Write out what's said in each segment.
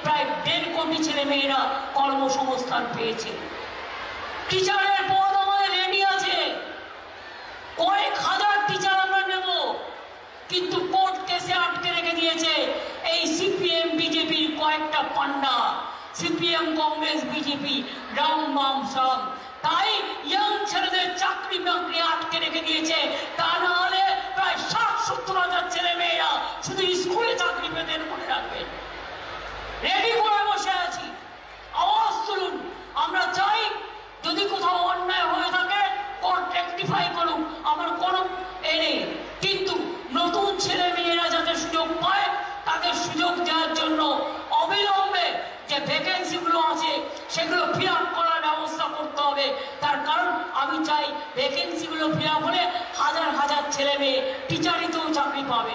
প্রায় 1.5 কোটি ছেলে মেয়েরা কর্মসংস্থান পেয়েছে। টিচারের পদ আমাদের রেডি আছে, কয়েক হাজার টিচার আমরা নেব, কিন্তু কোর্ট কেসে আটকে রেখে দিয়েছে এই সিপিএম বিজেপির কয়েকটা পান্ডা, সিপিএম কংগ্রেস বিজেপি রাম বাম সাম। তাই ইয়াং ছেলেদের চাকরি বাকরি আটকে রেখে দিয়েছে। তা না হলে প্রায় 60-70 হাজার ছেলে মেয়েরা শুধু স্কুলে চাকরি পেতেন, মনে রাখবেন। রেডি করে বসে আছি, আওয়াজ তুলুন। আমরা চাই যদি কোথাও অন্যায় হয়ে থাকে কোর্ট রেকটিফাই করুক, আমার কোনো নেই, কিন্তু নতুন ছেলে মেয়েরা যাতে সুযোগ পায় তাদের সুযোগ দেওয়ার জন্য অবিলম্বে যে ভ্যাকেন্সিগুলো আছে সেগুলো ফিল আপ করার ব্যবস্থা করতে হবে। তার কারণ আমি চাই ভ্যাকেন্সিগুলো ফিল আপ হলে হাজার হাজার ছেলে মেয়ে টিচারিতেও চাকরি পাবেন।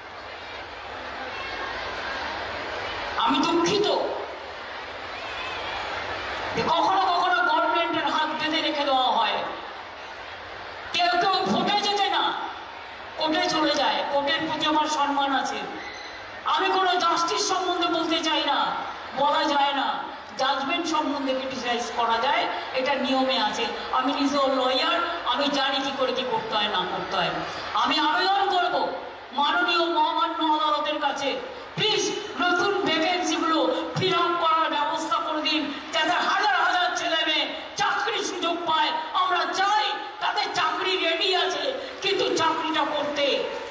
আমি দুঃখিত যে কখনো কখনো গভর্নমেন্টের হাত বেঁধে রেখে দেওয়া হয়, কেউ কেউ ভোটে যেতে না, কোর্টে চলে যায়। কোর্টের প্রতি আমার সম্মান আছে। আমি কোনো জাস্টিস সম্বন্ধে বলতে চাই না, বলা যায় না। জাজমেন্ট সম্বন্ধে ক্রিটিসাইজ করা যায়, এটা নিয়মে আছে। আমি নিজেও লয়ার, আমি জানি কি করে কি করতে হয় না করতে হয়। আমি আবেদন করব মাননীয় মহামান্য আদালতের কাছে, প্লিজ নতুন ভ্যাকেন্সিগুলো ফিল আপ করার ব্যবস্থা করে দিন, যাতে হাজার হাজার ছেলে মেয়ে চাকরির সুযোগ পায়। আমরা চাই তাদের চাকরি রেডি আছে, কিন্তু চাকরিটা করতে।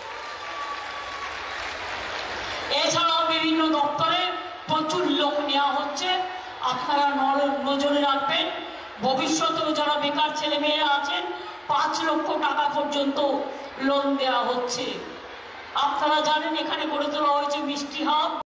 এছাড়াও বিভিন্ন দপ্তরে প্রচুর লোক নেওয়া হচ্ছে, আপনারা নজরে রাখবেন। ভবিষ্যতেও যারা বেকার ছেলে মেয়েরা আছেন 5 লক্ষ টাকা পর্যন্ত লোন দেওয়া হচ্ছে। আপনারা জানেন এখানে গড়ে তোলা হয়েছে মিষ্টি হাব।